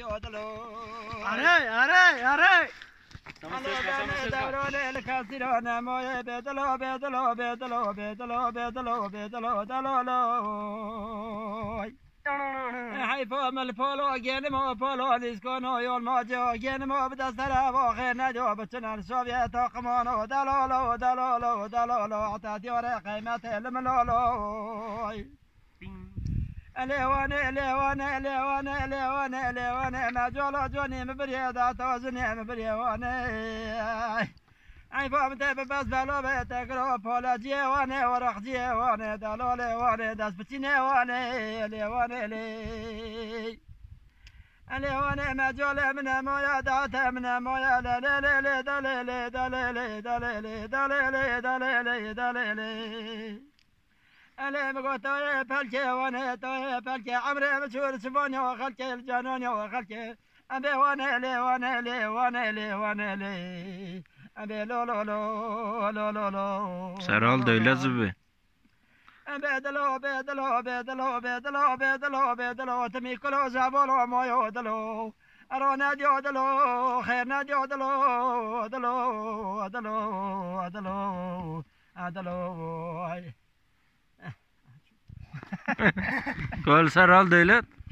آره دوران الكاسرون موي بدلو بدلو بدلو بدلو بدلو بدلو دلولو حيفو ملفولو جنمو فولو ديسكونو يول موجو جنمو بدستر واخر نجو بتشن السوفيت قمونو دلولو دلولو دلولو عطاتي ورا قيمته الملولو ليواني ليواني ليواني ليواني ليواني ما جولو جوني مبريدا توزني مبريواني اي فهمت بس بلو بتكرو بولا جيواني ورخ جيواني دلو ليواني دس بتيني واني ليواني لي ليواني ما جولي من مويا دعت من مويا لا لا لا لا دليلي دليلي دليلي دليلي دليلي دليلي أنا مقطع فلكي وأنا طيب فلكي عمري مشهور سبوني وخلكي الجنون وخلكي أبي وأنا لي وأنا لي وأنا لي وأنا لي أبي لو لو لو لو لو لو سرال دويلة زبي بدلو بدلو بدلو بدلو بدلو بدلو تمي كلو زابولو مويو دلو أرونا دلو خيرنا دلو دلو دلو دلو دلو كل سرال دويلة